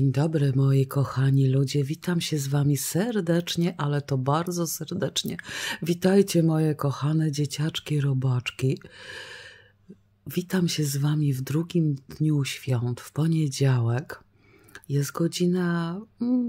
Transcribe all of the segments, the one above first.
Dzień dobry moi kochani ludzie, witam się z wami serdecznie, ale to bardzo serdecznie. Witajcie moje kochane dzieciaczki, robaczki. Witam się z wami w drugim dniu świąt, w poniedziałek. Jest godzina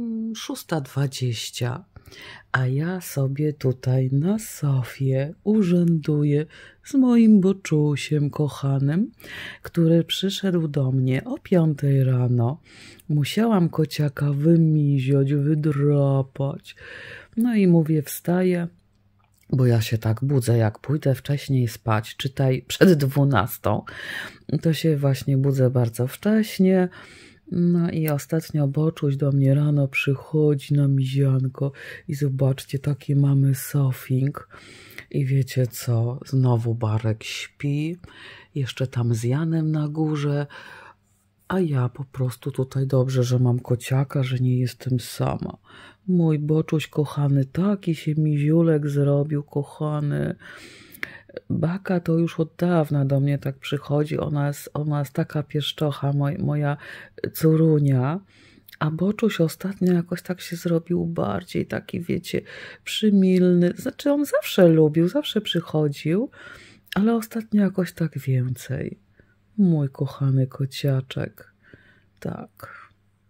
6:20, a ja sobie tutaj na sofie urzęduję z moim boczusiem kochanym, który przyszedł do mnie o 5 rano. Musiałam kociaka wymiziać, wydrapać. No i mówię, wstaję, bo ja się tak budzę, jak pójdę wcześniej spać, czytaj przed 12, to się właśnie budzę bardzo wcześnie. No i ostatnio Boczuś do mnie rano przychodzi na mizianko i zobaczcie, taki mamy sofing. I wiecie co, znowu Barek śpi, jeszcze tam z Janem na górze, a ja po prostu tutaj dobrze, że mam kociaka, że nie jestem sama. Mój Boczuś kochany, taki się miziulek zrobił, kochany. Baka to już od dawna do mnie tak przychodzi, ona jest taka pieszczocha, moja córunia, a Boczuś ostatnio jakoś tak się zrobił bardziej taki, wiecie, przymilny, znaczy on zawsze lubił, zawsze przychodził, ale ostatnio jakoś tak więcej. Mój kochany kociaczek, tak.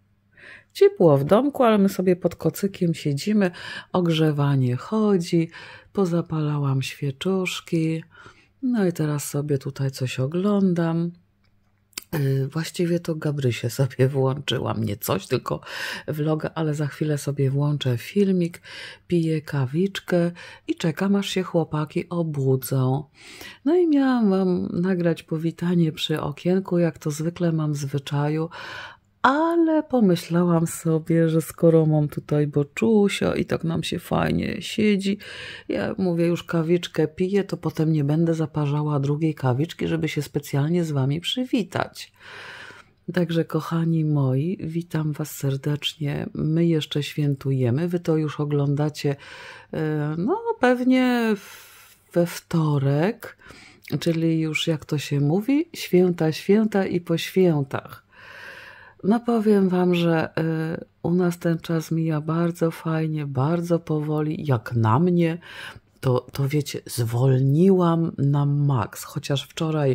Ciepło w domku, ale my sobie pod kocykiem siedzimy, ogrzewanie chodzi, pozapalałam świeczuszki, no i teraz sobie tutaj coś oglądam. Właściwie to Gabrysię sobie włączyłam, nie coś, tylko vloga, ale za chwilę sobie włączę filmik, piję kawiczkę i czekam, aż się chłopaki obudzą. No i miałam wam nagrać powitanie przy okienku, jak to zwykle mam w zwyczaju, ale pomyślałam sobie, że skoro mam tutaj Boczusia i tak nam się fajnie siedzi, ja mówię, już kawiczkę piję, to potem nie będę zaparzała drugiej kawiczki, żeby się specjalnie z wami przywitać. Także kochani moi, witam was serdecznie, my jeszcze świętujemy, wy to już oglądacie no pewnie we wtorek, czyli już jak to się mówi, święta i po świętach. No powiem wam, że u nas ten czas mija bardzo fajnie, bardzo powoli, jak na mnie, to wiecie, zwolniłam na maks, chociaż wczoraj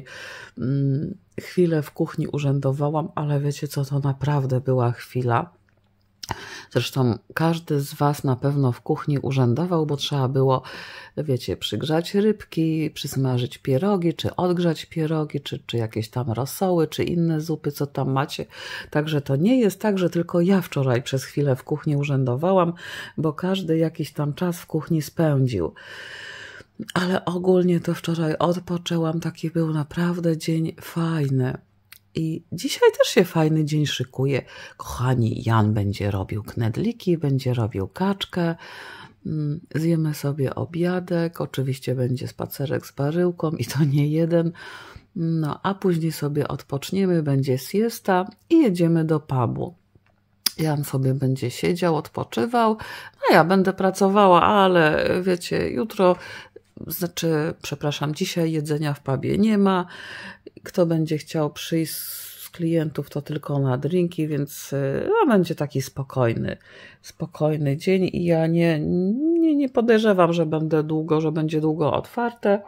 chwilę w kuchni urzędowałam, ale wiecie co, to naprawdę była chwila. Zresztą każdy z was na pewno w kuchni urzędował, bo trzeba było, wiecie, przygrzać rybki, przysmażyć pierogi, czy odgrzać pierogi, czy jakieś tam rosoły, czy inne zupy, co tam macie. Także to nie jest tak, że tylko ja wczoraj przez chwilę w kuchni urzędowałam, bo każdy jakiś tam czas w kuchni spędził. Ale ogólnie to wczoraj odpoczęłam, taki był naprawdę dzień fajny. I dzisiaj też się fajny dzień szykuje. Kochani, Jan będzie robił knedliki, będzie robił kaczkę, zjemy sobie obiadek, oczywiście będzie spacerek z baryłką i to nie jeden, no a później sobie odpoczniemy, będzie siesta i jedziemy do pubu. Jan sobie będzie siedział, odpoczywał, a ja będę pracowała, ale wiecie, jutro, dzisiaj jedzenia w pubie nie ma. Kto będzie chciał przyjść z klientów, to tylko na drinki, więc no, będzie taki spokojny dzień i ja nie podejrzewam, że będzie długo otwarte.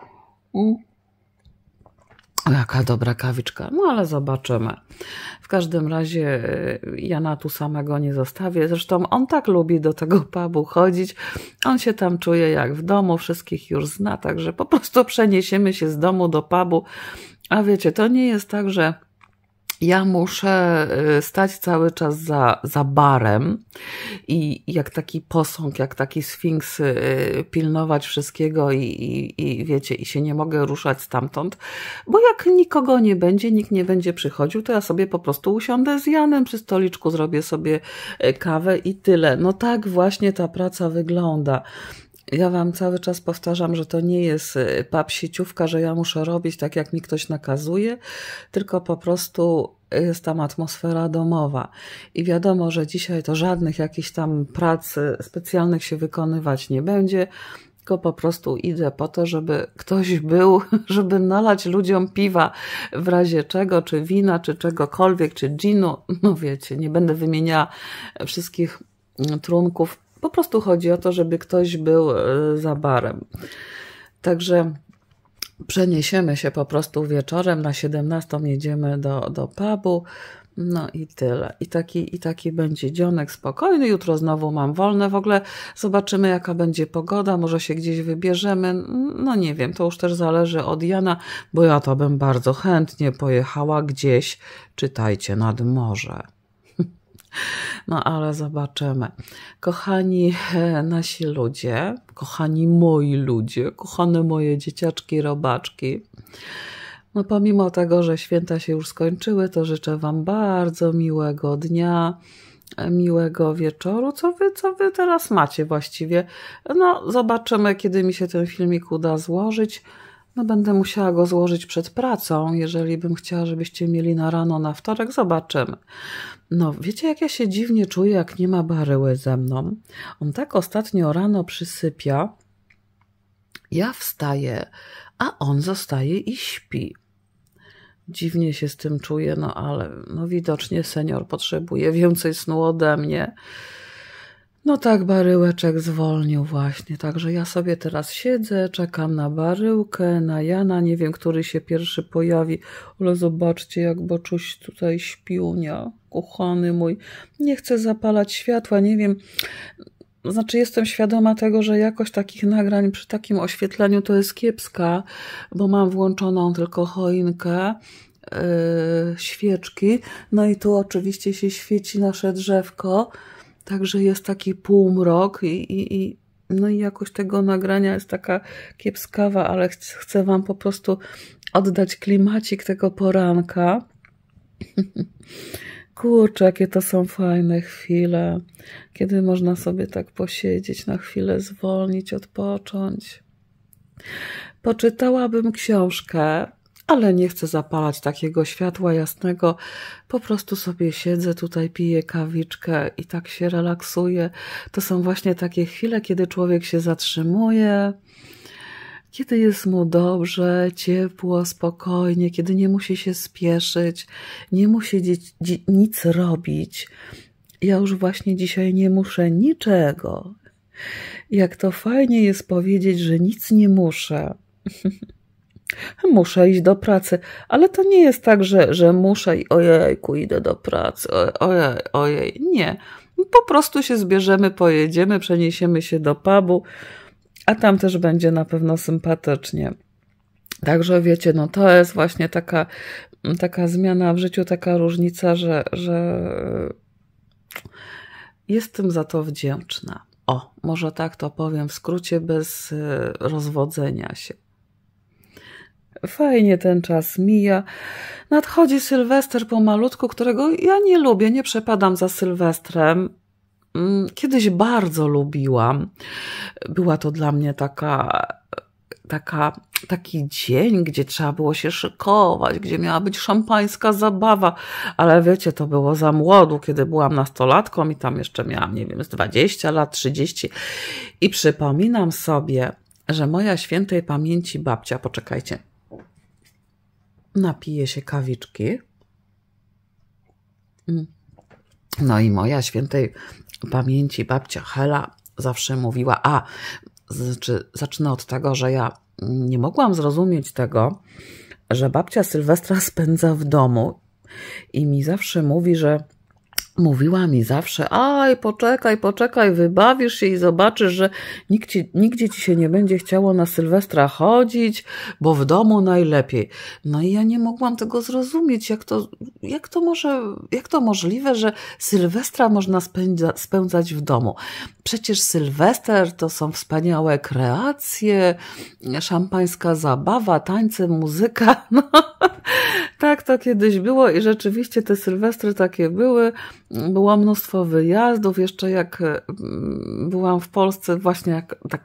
Jaka dobra kawiczka, no ale zobaczymy. W każdym razie Jana tu samego nie zostawię, zresztą on tak lubi do tego pubu chodzić, on się tam czuje jak w domu, wszystkich już zna, także po prostu przeniesiemy się z domu do pubu, a wiecie, to nie jest tak, że ja muszę stać cały czas za barem i jak taki posąg, jak taki sfinks pilnować wszystkiego i wiecie, i się nie mogę ruszać stamtąd, bo jak nikogo nie będzie, nikt nie będzie przychodził, to ja sobie po prostu usiądę z Janem przy stoliczku, zrobię sobie kawę i tyle. No tak właśnie ta praca wygląda. Ja wam cały czas powtarzam, że to nie jest pub sieciówka, że ja muszę robić tak, jak mi ktoś nakazuje, tylko po prostu jest tam atmosfera domowa. I wiadomo, że dzisiaj to żadnych jakichś tam prac specjalnych się wykonywać nie będzie. tylko po prostu idę po to, żeby ktoś był, żeby nalać ludziom piwa w razie czego, czy wina, czy czegokolwiek, czy ginu. No wiecie, nie będę wymieniała wszystkich trunków. Po prostu chodzi o to, żeby ktoś był za barem. Także przeniesiemy się po prostu wieczorem, na 17 jedziemy do pubu, no i tyle. I taki będzie dzionek spokojny, jutro znowu mam wolne, w ogóle zobaczymy jaka będzie pogoda, może się gdzieś wybierzemy, no nie wiem, to już też zależy od Jana, bo ja to bym bardzo chętnie pojechała gdzieś, czytajcie, nad morze. No ale zobaczymy. Kochani nasi ludzie, kochani moi ludzie, kochane moje dzieciaczki, robaczki, no pomimo tego, że święta się już skończyły, to życzę wam bardzo miłego dnia, miłego wieczoru. Co wy teraz macie właściwie? No zobaczymy, kiedy mi się ten filmik uda złożyć. No będę musiała go złożyć przed pracą, jeżeli bym chciała, żebyście mieli na rano, na wtorek, zobaczymy. No wiecie, jak ja się dziwnie czuję, jak nie ma Baryły ze mną. On tak ostatnio rano przysypia, ja wstaję, a on zostaje i śpi. Dziwnie się z tym czuję, no ale no widocznie senior potrzebuje więcej snu ode mnie. No tak, Baryłeczek zwolnił właśnie, także ja sobie teraz siedzę, czekam na Baryłkę, na Jana, nie wiem, który się pierwszy pojawi, ale zobaczcie, jak Boczuś tutaj śpiunia, kochany mój, nie chcę zapalać światła, nie wiem, znaczy jestem świadoma tego, że jakość takich nagrań przy takim oświetleniu to jest kiepska, bo mam włączoną tylko choinkę, świeczki, no i tu oczywiście się świeci nasze drzewko, także jest taki półmrok no i jakość tego nagrania jest taka kiepskawa, ale chcę wam po prostu oddać klimacik tego poranka. Kurczę, jakie to są fajne chwile, kiedy można sobie tak posiedzieć, na chwilę zwolnić, odpocząć. Poczytałabym książkę, ale nie chcę zapalać takiego światła jasnego. Po prostu sobie siedzę tutaj, piję kawiczkę i tak się relaksuję. To są właśnie takie chwile, kiedy człowiek się zatrzymuje, kiedy jest mu dobrze, ciepło, spokojnie, kiedy nie musi się spieszyć, nie musi nic robić. Ja już właśnie dzisiaj nie muszę niczego. Jak to fajnie jest powiedzieć, że nic nie muszę. Muszę iść do pracy, ale to nie jest tak, że muszę i ojejku, idę do pracy, ojej, nie. Po prostu się zbierzemy, pojedziemy, przeniesiemy się do pubu, a tam też będzie na pewno sympatycznie. Także wiecie, no to jest właśnie taka zmiana w życiu, taka różnica, że jestem za to wdzięczna. O, może tak to powiem w skrócie, bez rozwodzenia się. Fajnie ten czas mija. Nadchodzi Sylwester pomalutku, którego ja nie lubię, nie przepadam za Sylwestrem. Kiedyś bardzo lubiłam. Była to dla mnie taki dzień, gdzie trzeba było się szykować, gdzie miała być szampańska zabawa, ale wiecie, to było za młodu, kiedy byłam nastolatką i tam jeszcze miałam, nie wiem, z 20 lat, 30 i przypominam sobie, że moja świętej pamięci babcia, poczekajcie, napiję się kawiczki. No i moja świętej pamięci babcia Hela zawsze mówiła, zacznę od tego, że ja nie mogłam zrozumieć tego, że babcia Sylwestra spędza w domu i mi zawsze mówiła mi zawsze, aj, poczekaj, wybawisz się i zobaczysz, że nigdzie ci się nie będzie chciało na Sylwestra chodzić, bo w domu najlepiej. No i ja nie mogłam tego zrozumieć, jak to możliwe, że Sylwestra można spędzać w domu. Przecież Sylwester to są wspaniałe kreacje, szampańska zabawa, tańce, muzyka. No, tak to kiedyś było i rzeczywiście te Sylwestry takie były. Było mnóstwo wyjazdów. Jeszcze jak byłam w Polsce właśnie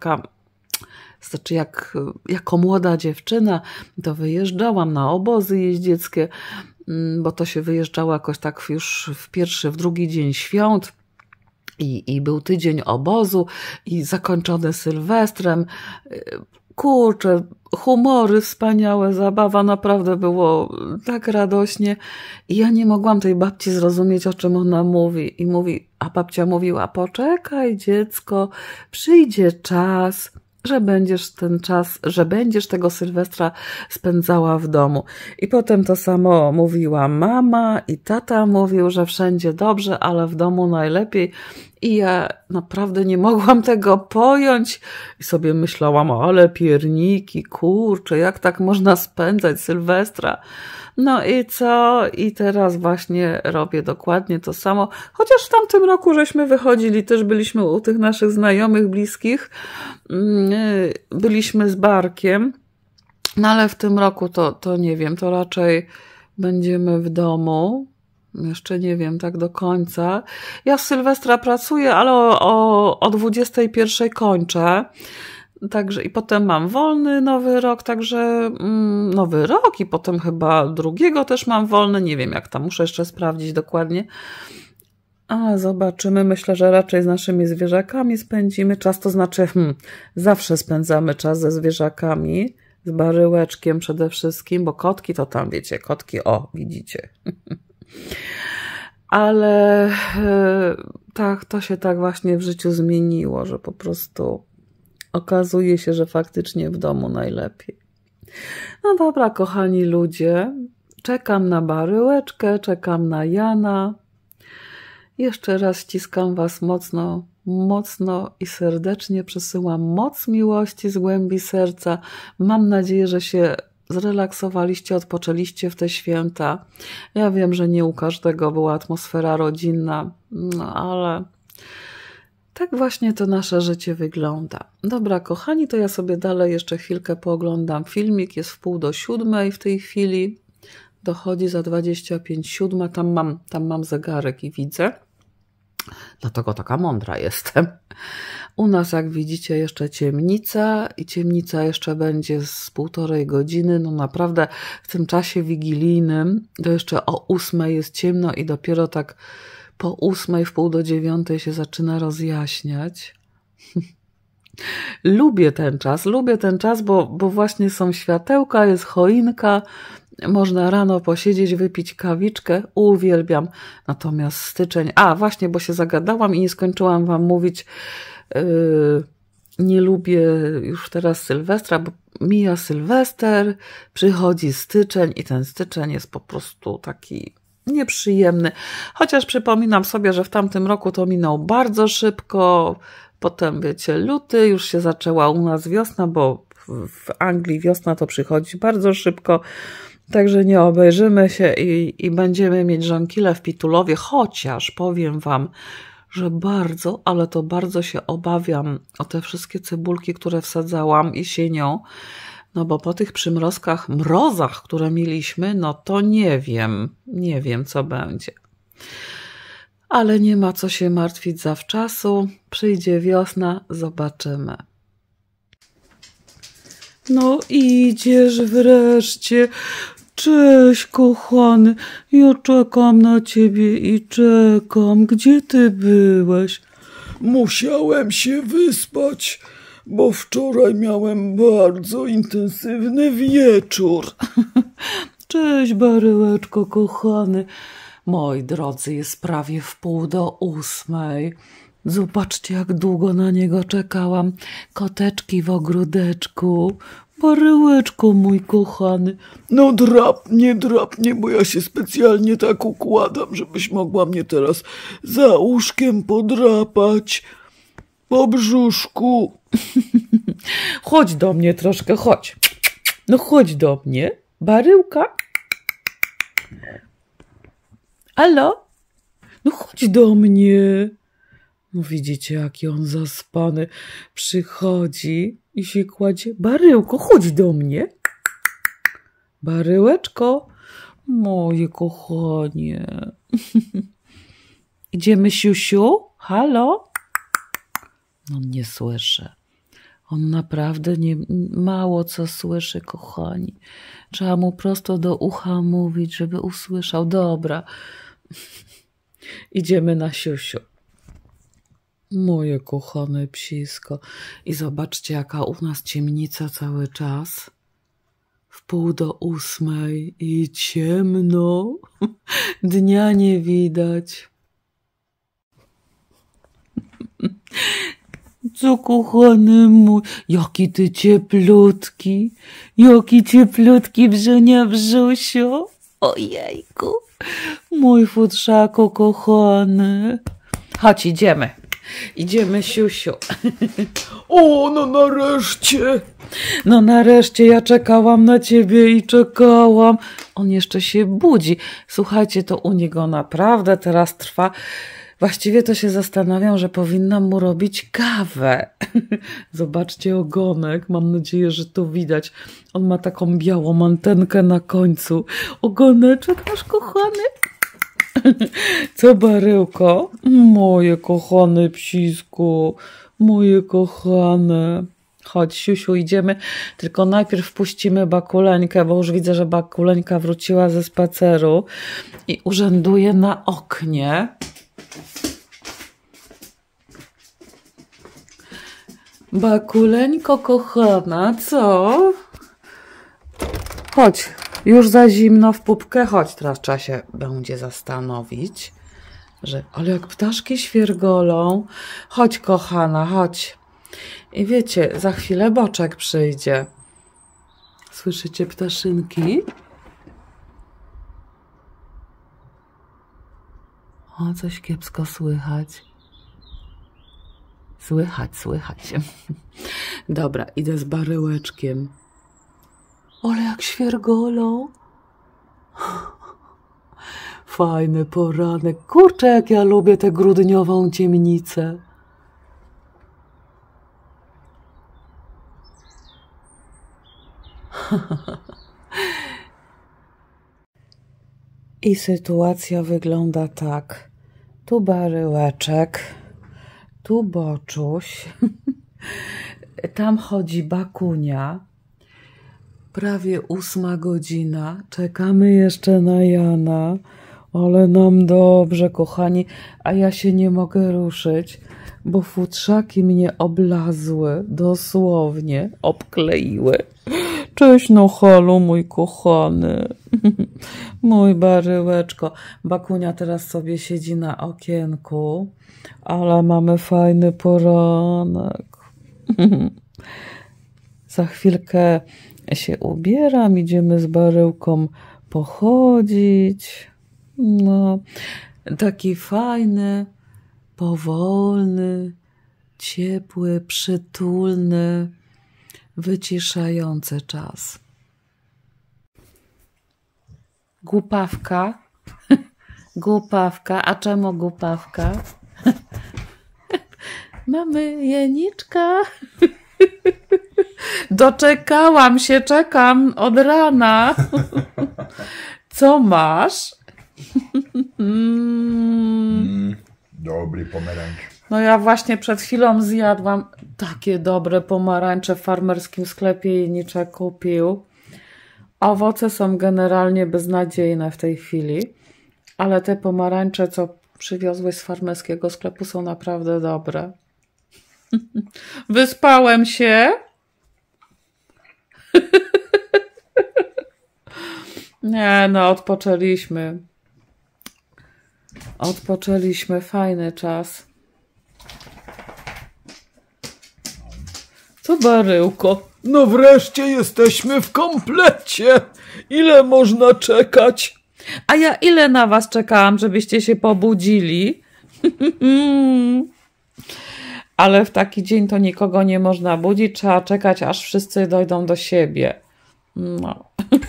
jako młoda dziewczyna, to wyjeżdżałam na obozy jeździeckie, bo to się wyjeżdżało jakoś tak już w pierwszy, w drugi dzień świąt. I był tydzień obozu i zakończony Sylwestrem. Kurczę, humory wspaniałe, zabawa, naprawdę było tak radośnie. I ja nie mogłam tej babci zrozumieć, o czym ona mówi. I mówi, a babcia mówiła, poczekaj dziecko, przyjdzie czas, że będziesz tego Sylwestra spędzała w domu. I potem to samo mówiła mama i tata mówił, że wszędzie dobrze, ale w domu najlepiej. I ja naprawdę nie mogłam tego pojąć i sobie myślałam, ale pierniki, kurczę, jak tak można spędzać Sylwestra? No i co? I teraz właśnie robię dokładnie to samo. Chociaż w tamtym roku żeśmy wychodzili, też byliśmy u tych naszych znajomych, bliskich. Byliśmy z Barkiem. No ale w tym roku to nie wiem, to raczej będziemy w domu. Jeszcze nie wiem tak do końca. Ja w Sylwestra pracuję, ale o 21 kończę. Także i potem mam wolny nowy rok, także nowy rok i potem chyba drugiego też mam wolny. Nie wiem jak tam, muszę jeszcze sprawdzić dokładnie. A zobaczymy, myślę, że raczej z naszymi zwierzakami spędzimy czas, to znaczy zawsze spędzamy czas ze zwierzakami, z Baryłeczkiem przede wszystkim, bo kotki to tam wiecie, kotki, o widzicie. Ale tak, to się tak właśnie w życiu zmieniło, że po prostu okazuje się, że faktycznie w domu najlepiej. No dobra, kochani ludzie, czekam na Baryłeczkę, czekam na Jana. Jeszcze raz ściskam was mocno, mocno i serdecznie przesyłam moc miłości z głębi serca. Mam nadzieję, że się zrelaksowaliście, odpoczęliście w te święta. Ja wiem, że nie u każdego była atmosfera rodzinna, no ale tak właśnie to nasze życie wygląda. Dobra, kochani, to ja sobie dalej jeszcze chwilkę pooglądam filmik. Jest 6:45 w tej chwili. Dochodzi za 25:07. Tam mam zegarek i widzę. Dlatego taka mądra jestem. U nas, jak widzicie, jeszcze ciemnica i ciemnica jeszcze będzie z 1,5 godziny. No naprawdę w tym czasie wigilijnym to jeszcze o 8 jest ciemno i dopiero tak po 8, wpół do 9 się zaczyna rozjaśniać. Lubię ten czas, bo właśnie są światełka, jest choinka, można rano posiedzieć, wypić kawiczkę, uwielbiam. Natomiast styczeń, właśnie, bo się zagadałam i nie skończyłam wam mówić, nie lubię już teraz Sylwestra, bo mija Sylwester, przychodzi styczeń i ten styczeń jest po prostu taki nieprzyjemny. Chociaż przypominam sobie, że w tamtym roku to minął bardzo szybko. Potem, wiecie, luty, już się zaczęła u nas wiosna, bo w Anglii wiosna to przychodzi bardzo szybko. Także nie obejrzymy się i będziemy mieć żonkile w Pitulowie, chociaż powiem wam, że bardzo, ale to bardzo się obawiam o te wszystkie cebulki, które wsadzałam jesienią, no bo po tych mrozach, które mieliśmy, no to nie wiem co będzie. Ale nie ma co się martwić zawczasu, przyjdzie wiosna, zobaczymy. No idziesz wreszcie. Cześć, kochany, ja czekam na ciebie i czekam. Gdzie ty byłeś? Musiałem się wyspać, bo wczoraj miałem bardzo intensywny wieczór. Cześć, Baryłeczko, kochany. Moi drodzy, jest prawie 7:30. Zobaczcie, jak długo na niego czekałam. Koteczki w ogródeczku. Baryłeczko, mój kochany. No drapnie, bo ja się specjalnie tak układam, żebyś mogła mnie teraz za uszkiem podrapać po brzuszku. Chodź do mnie troszkę, chodź. No chodź do mnie. Baryłka. Halo? No chodź do mnie. No widzicie, jaki on zaspany. Przychodzi i się kładzie. Baryłko, chodź do mnie. Baryłeczko, moje kochanie. Idziemy, siusiu? Halo? On nie słyszy. On naprawdę mało co słyszy, kochani. Trzeba mu prosto do ucha mówić, żeby usłyszał. Dobra. Idziemy na siusiu. Moje kochane psisko. I zobaczcie, jaka u nas ciemnica cały czas. 7:30 i ciemno. Dnia nie widać. Co kochany mój, jaki ty cieplutki, jaki cieplutki Brzunia Brzusiu. Ojejku, mój futrzako kochany. Chodź, idziemy. Idziemy, siusiu. O, no nareszcie. No nareszcie, ja czekałam na ciebie i czekałam. On jeszcze się budzi. Słuchajcie, to u niego naprawdę teraz trwa. Właściwie to się zastanawiam, że powinnam mu robić kawę. Zobaczcie ogonek. Mam nadzieję, że to widać. On ma taką białą antenkę na końcu. Ogoneczek nasz kochany. Co, Baryłko? Moje kochane psisku. Moje kochane. Chodź, siusiu, idziemy. Tylko najpierw wpuścimy Bakuleńkę, bo już widzę, że Bakuleńka wróciła ze spaceru i urzęduje na oknie. Bakuleńko kochana, co? Chodź, już za zimno w pupkę. Chodź, teraz trzeba się będzie zastanowić, że... Ale jak ptaszki świergolą. Chodź, kochana, chodź. I wiecie, za chwilę Boczek przyjdzie. Słyszycie ptaszynki? O, coś kiepsko słychać. Słychać. Dobra, idę z Baryłeczkiem. Ale jak świergolą. Fajny poranek. Kurczę, jak ja lubię tę grudniową ciemnicę. I sytuacja wygląda tak. Tu Baryłeczek, tu Boczuś, tam chodzi Bakunia. Prawie 8 godzina. Czekamy jeszcze na Jana. Ale nam dobrze, kochani. A ja się nie mogę ruszyć, bo futrzaki mnie oblazły. Dosłownie obkleiły. Cześć, no halo, mój kochany. Mój Baryłeczko. Bakunia teraz sobie siedzi na okienku, ale mamy fajny poranek. Za chwilkę się ubieram, idziemy z Baryłką pochodzić. No, taki fajny, powolny, ciepły, przytulny, wyciszający czas. Głupawka. Głupawka. A czemu głupawka? Mamy Janiczka. Doczekałam się, czekam od rana. Co masz? Dobry pomarańcz. No ja właśnie przed chwilą zjadłam takie dobre pomarańcze w farmerskim sklepie. Janiczek kupił. Owoce są generalnie beznadziejne w tej chwili, ale te pomarańcze, co przywiozłeś z farmerskiego sklepu, są naprawdę dobre. Wyspałem się. Nie, no odpoczęliśmy. Odpoczęliśmy, fajny czas. Co, Baryłko? No wreszcie jesteśmy w komplecie. Ile można czekać? A ja ile na was czekałam, żebyście się pobudzili? Ale w taki dzień to nikogo nie można budzić. Trzeba czekać, aż wszyscy dojdą do siebie. No.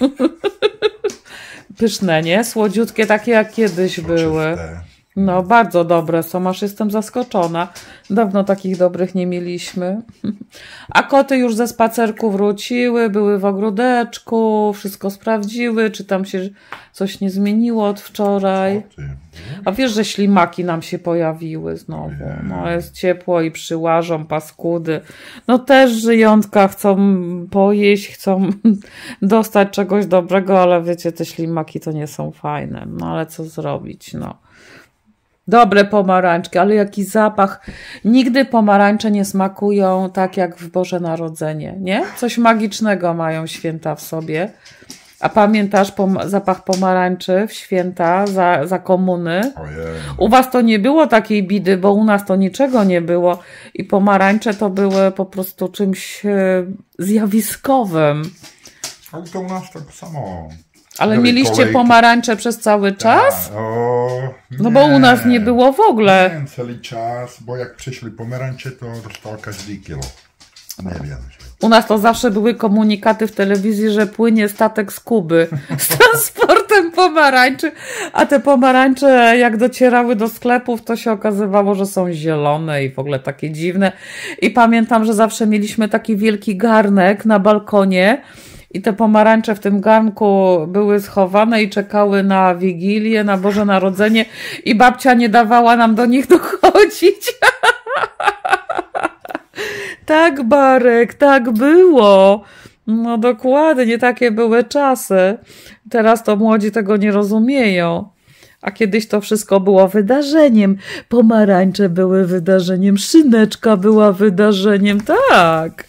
Pyszne, nie? Słodziutkie, takie jak kiedyś były. No, bardzo dobre są, aż jestem zaskoczona. Dawno takich dobrych nie mieliśmy. A koty już ze spacerku wróciły, były w ogródeczku, wszystko sprawdziły, czy tam się coś nie zmieniło od wczoraj. A wiesz, że ślimaki nam się pojawiły znowu. No, jest ciepło i przyłażą paskudy. No też żyjątka chcą pojeść, chcą dostać czegoś dobrego, ale wiecie, te ślimaki to nie są fajne. No ale co zrobić, no. Dobre pomarańczki, ale jaki zapach. Nigdy pomarańcze nie smakują tak jak w Boże Narodzenie, nie? Coś magicznego mają święta w sobie. A pamiętasz zapach pomarańczy w święta za komuny? Ojej. U was to nie było takiej bidy, bo u nas to niczego nie było. I pomarańcze to były po prostu czymś zjawiskowym. Ale to u nas tak samo. Ale Były mieliście kolejki. pomarańcze przez cały czas? No bo u nie. nas nie było w ogóle. Nie, cały czas, bo jak przyszli pomarańcze, to dostał każdy kilo. Nie wiem. U nas to zawsze były komunikaty w telewizji, że płynie statek z Kuby z transportem pomarańczy, a te pomarańcze jak docierały do sklepów, to się okazywało, że są zielone i w ogóle takie dziwne. I pamiętam, że zawsze mieliśmy taki wielki garnek na balkonie i te pomarańcze w tym garnku były schowane i czekały na Wigilię, na Boże Narodzenie i babcia nie dawała nam do nich dochodzić. Tak, Barek, tak było. No dokładnie, takie były czasy. Teraz to młodzi tego nie rozumieją. A kiedyś to wszystko było wydarzeniem. Pomarańcze były wydarzeniem, szyneczka była wydarzeniem, tak.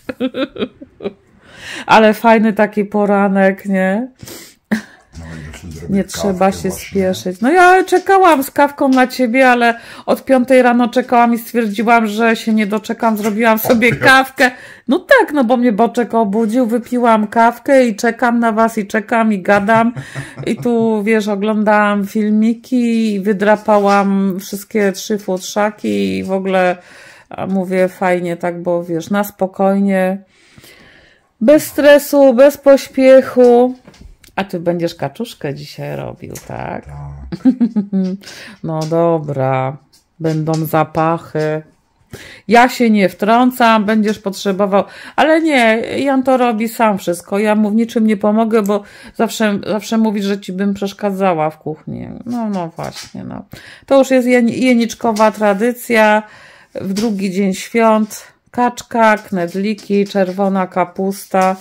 Ale fajny taki poranek, nie? Nie trzeba się spieszyć. No ja czekałam z kawką na ciebie, ale od 5 rano czekałam i stwierdziłam, że się nie doczekam. Zrobiłam sobie kawkę. No tak, no bo mnie Boczek obudził, wypiłam kawkę i czekam na was i czekam i gadam. I tu, wiesz, oglądałam filmiki i wydrapałam wszystkie 3 futrzaki i w ogóle mówię fajnie tak, bo wiesz, na spokojnie, bez stresu, bez pośpiechu. A ty będziesz kaczuszkę dzisiaj robił, tak? Tak. No dobra, będą zapachy. Ja się nie wtrącam, będziesz potrzebował, ale nie, Jan to robi sam wszystko. Ja mu w niczym nie pomogę, bo zawsze mówi, że ci bym przeszkadzała w kuchni. No właśnie, no. To już jest jeniczkowa tradycja. W drugi dzień świąt kaczka, knedliki, czerwona kapusta.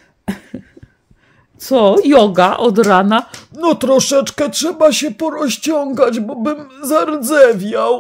Co? Joga od rana? No troszeczkę trzeba się porozciągać, bo bym zardzewiał.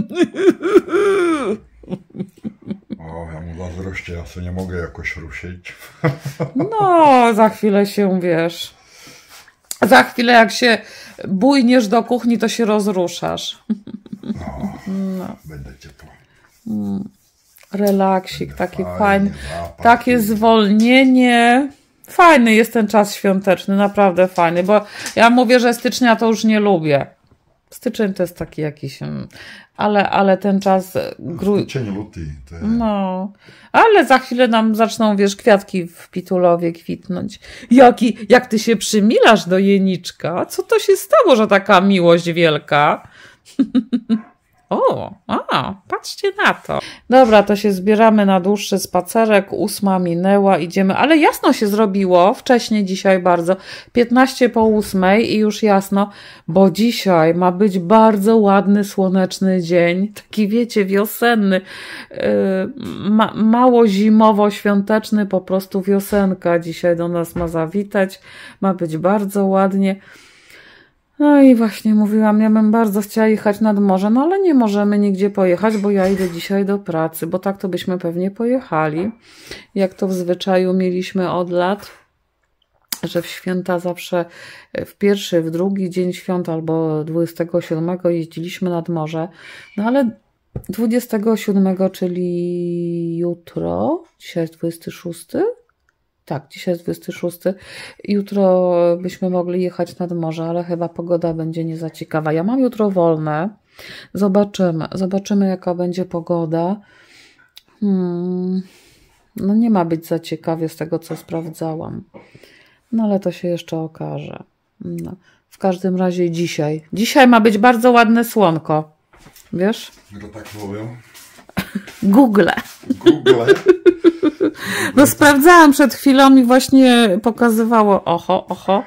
O, ja mu zazdroszczę, ja sobie nie mogę jakoś ruszyć. No, za chwilę się, wiesz, za chwilę jak się bujniesz do kuchni, to się rozruszasz. No. Będę ciepło. Relaksik, taki Fajnie, fajny, zapach. takie zwolnienie. Fajny jest ten czas świąteczny, naprawdę fajny, bo ja mówię, że stycznia to już nie lubię. Styczeń to jest taki jakiś, ale ten czas... Styczeń, luty. No, ale za chwilę nam zaczną, wiesz, kwiatki w Pitulowie kwitnąć. Jak ty się przymilasz do Jeniczka? Co to się stało, że taka miłość wielka? Patrzcie na to. Dobra, to się zbieramy na dłuższy spacerek. 8 minęła, idziemy, ale jasno się zrobiło, wcześniej dzisiaj bardzo, 15 po 8 i już jasno, bo dzisiaj ma być bardzo ładny, słoneczny dzień, taki wiecie, wiosenny, mało zimowo-świąteczny, po prostu wiosenka dzisiaj do nas ma zawitać, ma być bardzo ładnie. No i właśnie mówiłam, ja bym bardzo chciała jechać nad morze, no ale nie możemy nigdzie pojechać, bo ja idę dzisiaj do pracy, bo tak to byśmy pewnie pojechali. Jak to w zwyczaju mieliśmy od lat, że w święta zawsze w pierwszy, w drugi dzień świąt albo 27 jeździliśmy nad morze, no ale 27, czyli jutro, dzisiaj jest 26? Tak, dzisiaj jest 26. Jutro byśmy mogli jechać nad morze, ale chyba pogoda będzie nie za ciekawa. Ja mam jutro wolne. Zobaczymy jaka będzie pogoda. No nie ma być za ciekawie z tego, co sprawdzałam. No ale to się jeszcze okaże. No. W każdym razie dzisiaj. Dzisiaj ma być bardzo ładne słonko. Wiesz? Kto tak mówią? Google. Google. No sprawdzałam przed chwilą i właśnie pokazywało oho.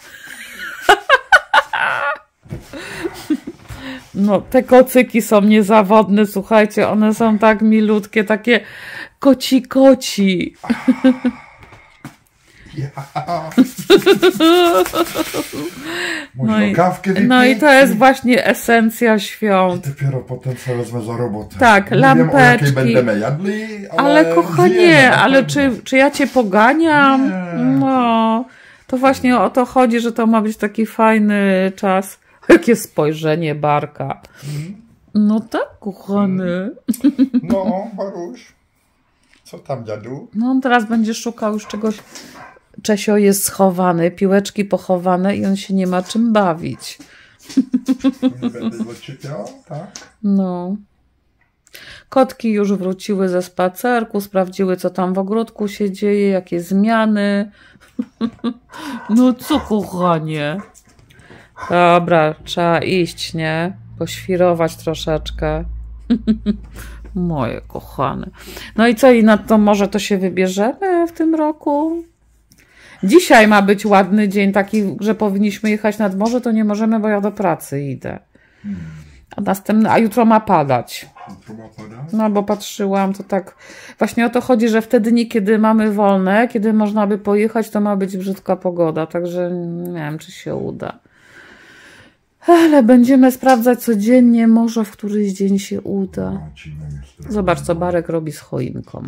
No te kocyki są niezawodne, słuchajcie, one są tak milutkie, takie koci. No i to jest właśnie esencja świąt. I dopiero potem sobie wezmę za robotę. Tak, nie lampeczki. wiem, o jakiej będziemy jadli, Ale kochanie, zjemy, ale czy ja cię poganiam? Nie. No, to właśnie o to chodzi, że to ma być taki fajny czas. Jakie spojrzenie Barka. No tak, kochany. No, Baruś. Co tam, dziadu? No on teraz będzie szukał już czegoś. Czesio jest schowany, piłeczki pochowane i on się nie ma czym bawić. Nie będę doczepiał, tak? No. Kotki już wróciły ze spacerku, sprawdziły, co tam w ogródku się dzieje, jakie zmiany. No co, kochanie? Dobra, trzeba iść, nie? Poświrować troszeczkę. Moje kochane. No i co, i na to może to się wybierzemy w tym roku? Dzisiaj ma być ładny dzień, taki, że powinniśmy jechać nad morze, to nie możemy, bo ja do pracy idę. A jutro ma padać. Jutro ma padać? No bo patrzyłam, to tak właśnie o to chodzi, że w te dni, kiedy mamy wolne, kiedy można by pojechać, to ma być brzydka pogoda, także nie wiem, czy się uda. Ale będziemy sprawdzać codziennie, może w któryś dzień się uda. Zobacz, co Barek robi z choinką.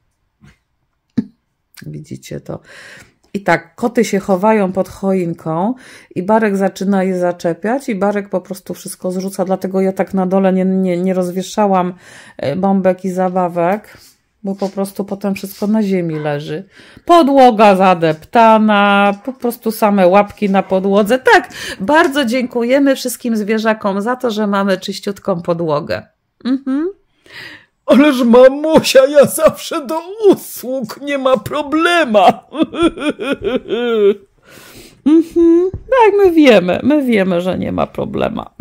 Widzicie to? I tak, koty się chowają pod choinką i Barek zaczyna je zaczepiać i Barek po prostu wszystko zrzuca, dlatego ja tak na dole nie rozwieszałam bombek i zabawek, bo po prostu potem wszystko na ziemi leży. Podłoga zadeptana, po prostu same łapki na podłodze. Tak, bardzo dziękujemy wszystkim zwierzakom za to, że mamy czyściutką podłogę. Ależ mamusia, ja zawsze do usług, nie ma problema. Tak, my wiemy, że nie ma problema.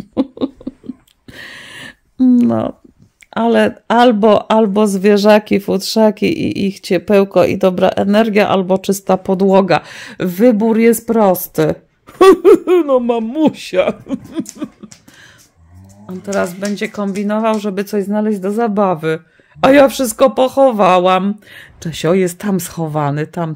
No, ale albo zwierzaki, futrzaki i ich ciepełko i dobra energia, albo czysta podłoga. Wybór jest prosty. No mamusia. On teraz będzie kombinował, żeby coś znaleźć do zabawy. A ja wszystko pochowałam. Czesio jest tam schowany, tam.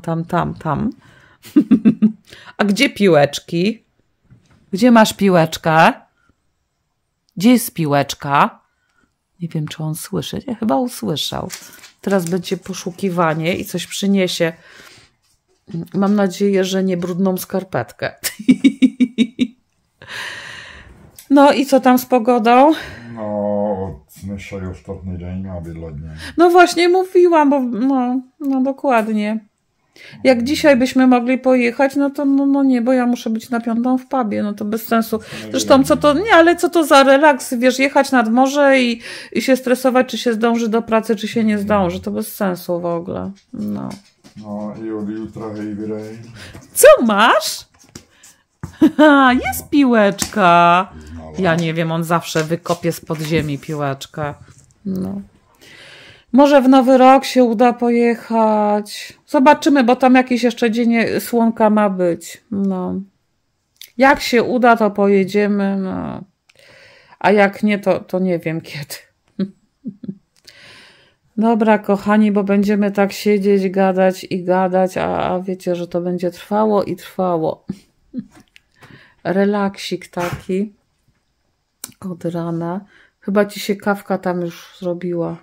A gdzie piłeczki? Gdzie masz piłeczkę? Gdzie jest piłeczka? Nie wiem, czy on słyszy. Ja chyba usłyszał. Teraz będzie poszukiwanie i coś przyniesie. Mam nadzieję, że nie brudną skarpetkę. No i co tam z pogodą? No, dzisiaj ostatni dzień ma być ładnie. No właśnie mówiłam, bo no dokładnie. Jak dzisiaj byśmy mogli pojechać, no to no nie, bo ja muszę być na 5 w pubie, no to bez sensu. Zresztą ale co to za relaks, wiesz, jechać nad morze i się stresować, czy się zdąży do pracy, czy się nie zdąży, to bez sensu w ogóle. No i od jutra heavy rain. Co masz? Jest piłeczka. Ja nie wiem, on zawsze wykopie spod ziemi piłeczkę. No. Może w Nowy Rok się uda pojechać. Zobaczymy, bo tam jakiś jeszcze dzień słonka ma być. No. Jak się uda, to pojedziemy. No. A jak nie, to nie wiem kiedy. Dobra, kochani, bo będziemy tak siedzieć, gadać, a wiecie, że to będzie trwało i trwało. Relaksik taki od rana. Chyba ci się kawka tam już zrobiła.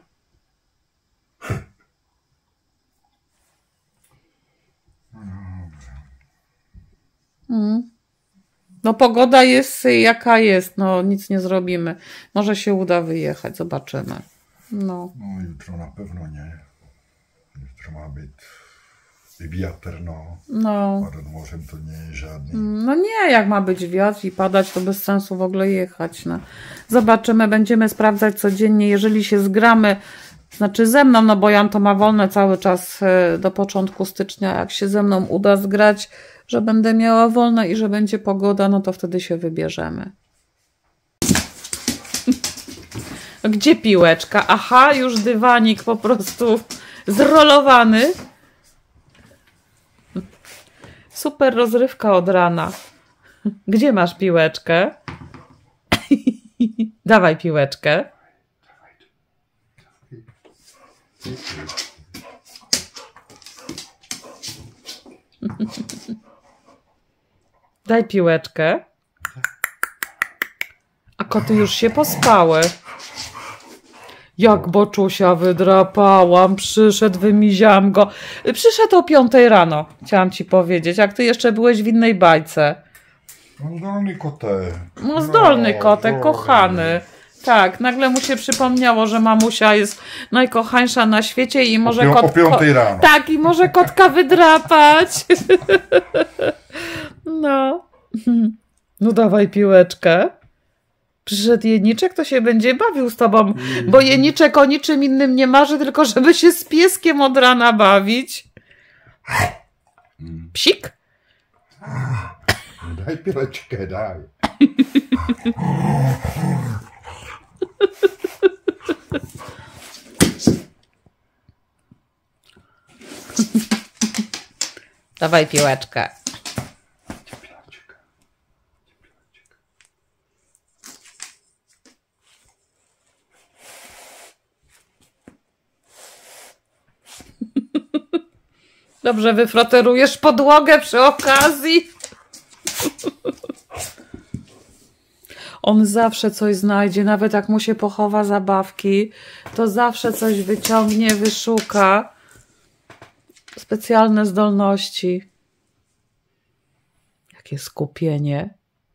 No pogoda jest jaka jest, no nic nie zrobimy. Może się uda wyjechać, zobaczymy. No jutro na pewno nie. Jutro ma być wiatr, a nad morzem to nie jest żadny. No nie, jak ma być wiatr i padać, to bez sensu w ogóle jechać. No. Zobaczymy, będziemy sprawdzać codziennie, jeżeli się zgramy, znaczy ze mną, no bo Jan to ma wolne cały czas do początku stycznia, jak się ze mną uda zgrać, że będę miała wolne i że będzie pogoda, no to wtedy się wybierzemy. Gdzie piłeczka? Aha, już dywanik po prostu zrolowany. Super rozrywka od rana. Gdzie masz piłeczkę? Dawaj piłeczkę. Daj piłeczkę. A koty już się pospały. Jak Boczusia wydrapałam, przyszedł, wymiziałam go. Przyszedł o 5 rano, chciałam ci powiedzieć, jak ty jeszcze byłeś w innej bajce. No zdolny kotek. No zdolny kotek, kochany. Tak, nagle mu się przypomniało, że mamusia jest najkochańsza na świecie i może o 5 rano. Tak, i może kotka wydrapać. No. No dawaj piłeczkę. Przyszedł Jeniczek, to się będzie bawił z tobą, bo Jeniczek o niczym innym nie marzy, tylko żeby się z pieskiem od rana bawić. Psik? Daj piłeczkę, daj. Dawaj piłeczkę. Dobrze, wyfroterujesz podłogę przy okazji. On zawsze coś znajdzie, nawet jak mu się pochowa zabawki, to zawsze coś wyciągnie, wyszuka. Specjalne zdolności. Jakie skupienie.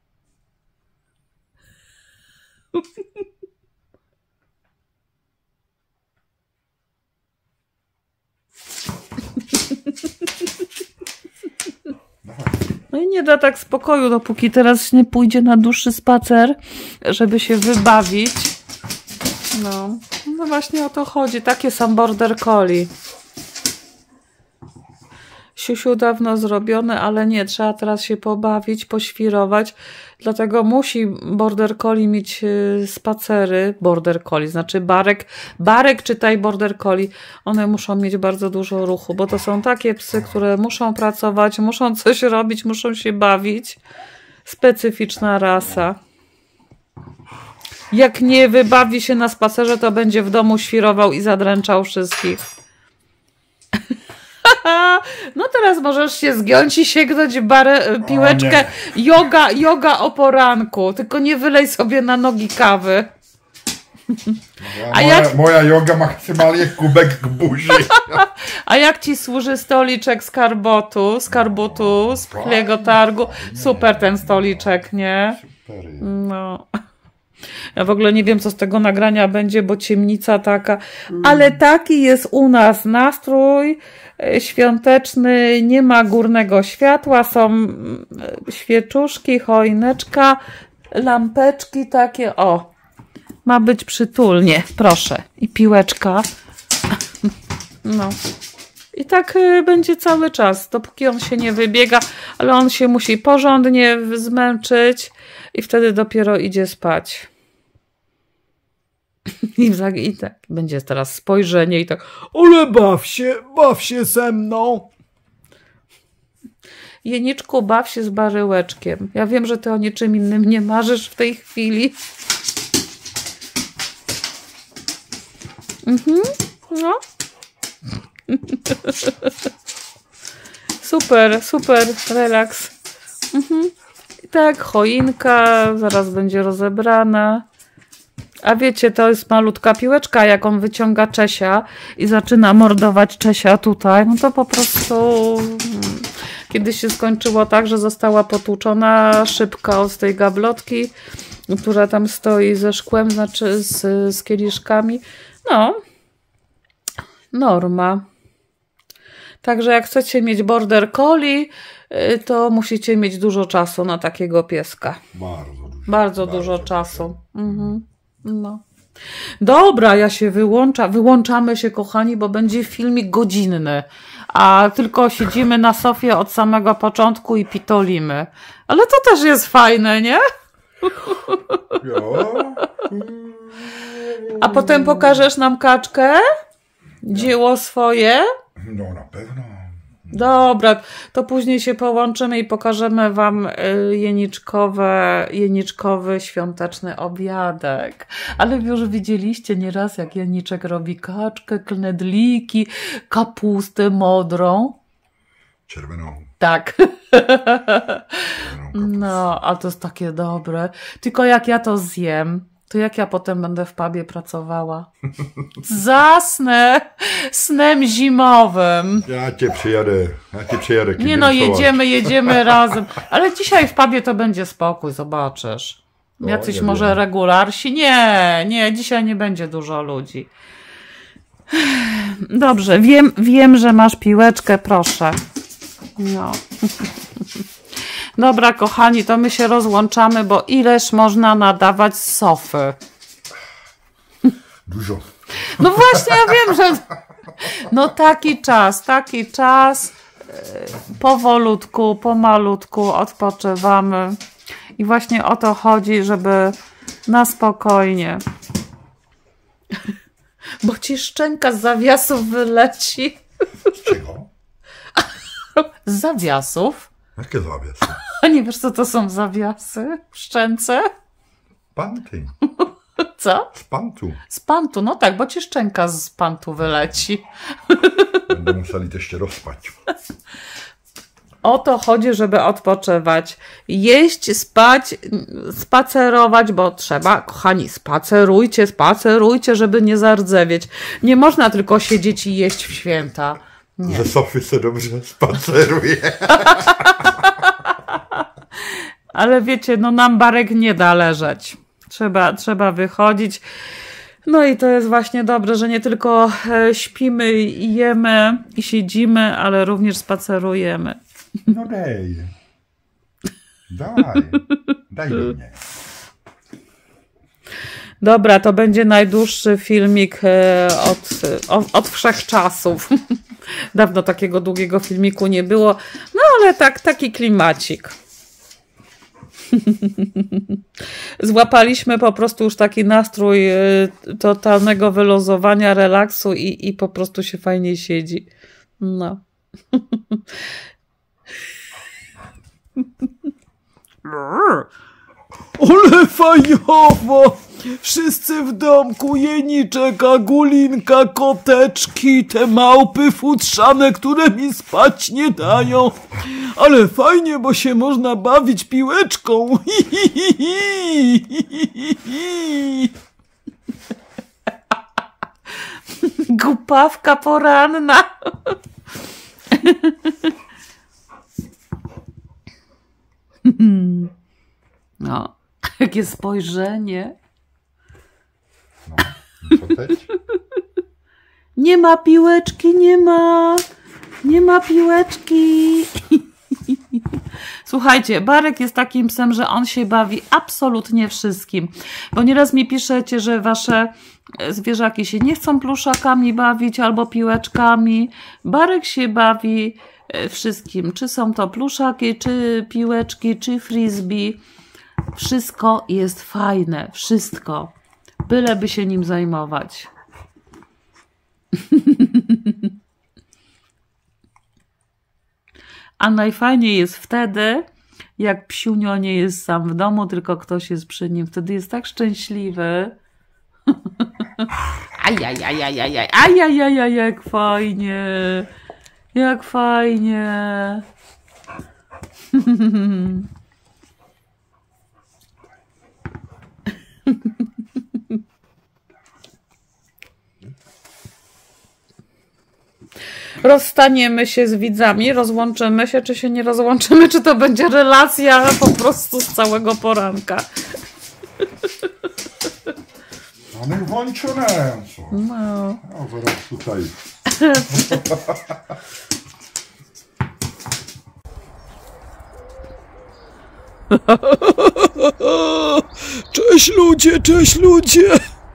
No i nie da tak spokoju, dopóki teraz nie pójdzie na dłuższy spacer, żeby się wybawić. No właśnie o to chodzi. Takie są border collie. Siusiu dawno zrobione, ale nie, trzeba teraz się pobawić, poświrować. Dlatego musi border collie mieć spacery. Border collie, znaczy barek czytaj border collie. One muszą mieć bardzo dużo ruchu, bo to są takie psy, które muszą pracować, muszą coś robić, muszą się bawić. Specyficzna rasa. Jak nie wybawi się na spacerze, to będzie w domu świrował i zadręczał wszystkich. No teraz możesz się zgiąć i sięgnąć piłeczkę. Joga o poranku. Tylko nie wylej sobie na nogi kawy. Moja joga maksymalnie kubek k buzi. A jak ci służy stoliczek z karbutu, z pchliego targu? Super ten stoliczek, nie? Super. No. Ja w ogóle nie wiem, co z tego nagrania będzie, bo ciemnica taka. Ale taki jest u nas nastrój świąteczny. Nie ma górnego światła, są świeczuszki, choineczka, lampeczki takie. O, ma być przytulnie, proszę. I piłeczka. No. I tak będzie cały czas, dopóki on się nie wybiega, ale on się musi porządnie zmęczyć i wtedy dopiero idzie spać. I tak będzie teraz spojrzenie i tak, ale baw się ze mną. Jeniczku, baw się z baryłeczkiem. Ja wiem, że ty o niczym innym nie marzysz w tej chwili. No. Super, relaks. Tak, choinka zaraz będzie rozebrana. A wiecie, to jest malutka piłeczka, jak on wyciąga Czesia i zaczyna mordować Czesia tutaj, no to po prostu kiedyś się skończyło tak, że została potłuczona szybka z tej gablotki, która tam stoi ze szkłem, znaczy z kieliszkami. No, norma. Także jak chcecie mieć border collie, to musicie mieć dużo czasu na takiego pieska. Bardzo dużo czasu. No. Dobra, ja się wyłączamy się, kochani, bo będzie filmik godzinny, a tylko siedzimy na sofie od samego początku i pitolimy. Ale to też jest fajne, nie? A potem pokażesz nam kaczkę? Dzieło swoje? No na pewno. Dobra, to później się połączymy i pokażemy wam jeniczkowy świąteczny obiadek. Ale już widzieliście nieraz, jak Jeniczek robi kaczkę, knedliki, kapustę modrą. Czerwoną. Tak. No, a to jest takie dobre. Tylko jak ja to zjem, to jak ja potem będę w pubie pracowała? Zasnę snem zimowym. Ja cię przyjadę. Nie no, jedziemy razem. Ale dzisiaj w pubie to będzie spokój, zobaczysz. Jacyś może regularsi? Nie, dzisiaj nie będzie dużo ludzi. Dobrze, wiem, że masz piłeczkę, proszę. No. Dobra, kochani, to my się rozłączamy, bo ileż można nadawać z sofy? Dużo. No właśnie, ja wiem, że... No taki czas. Powolutku, pomalutku odpoczywamy. I właśnie o to chodzi, żeby na spokojnie. Bo ci szczęka z zawiasów wyleci. Z czego? Z zawiasów? Jakie zawiasy? A nie wiesz, co to są zawiasy w szczęce? Panty. Co? Z pantu. Z pantu, no tak, bo ci szczęka z pantu wyleci. Będą musieli też się rozpać. O to chodzi, żeby odpoczywać. Jeść, spać, spacerować, bo trzeba, kochani, spacerujcie, żeby nie zardzewieć. Nie można tylko siedzieć i jeść w święta. Nie. Ze sofy się dobrze spaceruje. Ale wiecie, no nam barek nie da leżeć. Trzeba wychodzić. No i to jest właśnie dobre, że nie tylko śpimy i jemy i siedzimy, ale również spacerujemy. No daj do mnie. Dobra, to będzie najdłuższy filmik od wszechczasów. Dawno takiego długiego filmiku nie było, no ale taki klimacik. Złapaliśmy po prostu już taki nastrój totalnego wyluzowania, relaksu i po prostu się fajnie siedzi. No. Ale fajnowo! Wszyscy w domku, Jeniczek, Agulinka, koteczki, te małpy futrzane, które mi spać nie dają. Ale fajnie, bo się można bawić piłeczką. Głupawka poranna. No, jakie spojrzenie. No, co też? Nie ma piłeczki, nie ma piłeczki. Słuchajcie, Barek jest takim psem, że on się bawi absolutnie wszystkim. Bo nieraz mi piszecie, że wasze zwierzaki się nie chcą pluszakami bawić albo piłeczkami. Barek się bawi wszystkim. Czy są to pluszaki, czy piłeczki, czy frisbee. Wszystko jest fajne. Wszystko. Byleby się nim zajmować. A najfajniej jest wtedy, jak psiunio nie jest sam w domu, tylko ktoś jest przy nim. Wtedy jest tak szczęśliwy. Ajajajajaj, jak fajnie. Jak fajnie. Rozstaniemy się z widzami, rozłączymy się, czy się nie rozłączymy, czy to będzie relacja po prostu z całego poranka. One włączone. No. No, zaraz tutaj. Cześć ludzie, cześć ludzie.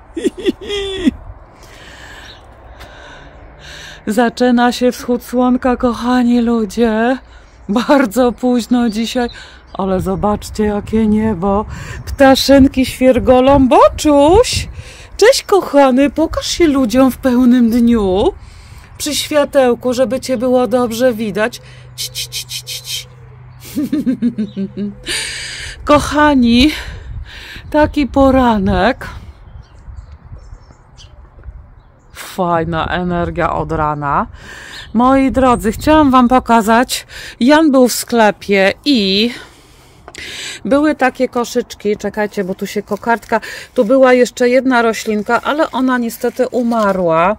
Zaczyna się wschód słonka, kochani ludzie. Bardzo późno dzisiaj, ale zobaczcie jakie niebo. Ptaszynki świergolą. Boczuś! Cześć kochany, pokaż się ludziom w pełnym dniu. Przy światełku, żeby cię było dobrze widać. Kochani, taki poranek. fajna energia od rana. Moi drodzy, chciałam wam pokazać, Jan był w sklepie i były takie koszyczki, czekajcie, bo tu się kokardka, tu była jeszcze jedna roślinka, ale ona niestety umarła.